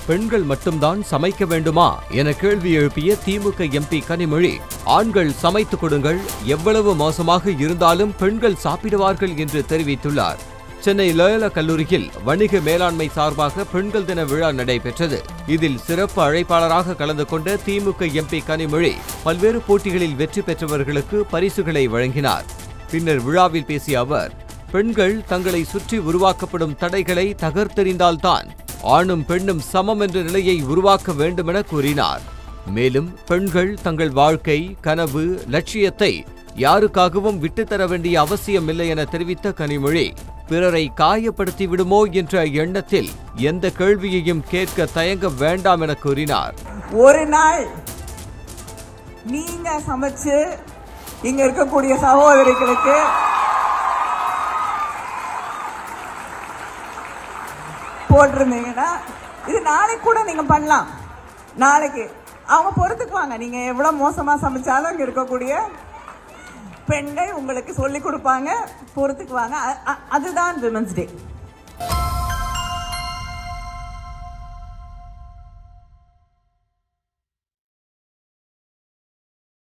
பெண்கள் மட்டும்தான் சமைக்க வேண்டுமா என கேள்வி எழுப்பிய திமுக எம்பி கனிமொழி, ஆண்கள் சமைத்துக் கொடுங்கள், எவ்வளவு மோசமாக இருந்தாலும் பெண்கள் சாப்பிடுவார்கள் என்று தெரிவித்துள்ளார். சென்னை லயோலா கல்லூரியில் வணிக மேலாண்மை சார்பாக பெண்கள் தின விழா நடைபெற்றது. இதில் சிறப்பு அழைப்பாளராக கலந்து கொண்ட திமுக எம்பி கனிமொழி பல்வேறு போட்டிகளில் வெற்றி பெற்றவர்களுக்கு பரிசுகளை வழங்கினார். பின்னர் விழாவில் பேசிய அவர், பெண்கள் தங்களை சுற்றி உருவாக்கப்படும் தடைகளை தகர்த்தெறிந்தால்தான் ஆணும் பெண்ணும் சமம் என்ற நிலையை உருவாக்க வேண்டுமென கூறினார். மேலும் பெண்கள் தங்கள் வாழ்க்கை, கனவு, லட்சியத்தை யாருக்காகவும் விட்டுத்தர வேண்டிய அவசியம் இல்லை என தெரிவித்த கனிமொழி, பிறரை காயப்படுத்தி விடுமோ என்ற எண்ணத்தில் எந்த கேள்வியையும் கேட்க தயங்க வேண்டாம் என கூறினார். ஒரு நாள் நீங்க சமைச்சு இங்க இருக்கக்கூடிய சகோதரிகளுக்கு போட்டிருந்தீங்கன்னா இது நாளைக்கு கூட நீங்க பண்ணலாம். நாளைக்கு அவங்க பொறுத்துக்குவாங்க. நீங்க எவ்வளவு மோசமா சமைச்சாலும் இங்க இருக்கக்கூடிய பெண்கள் உங்களுக்கு சொல்லி கொடுப்பாங்க, பொறுத்துக்குவாங்க. அதுதான் விமன்ஸ் டே.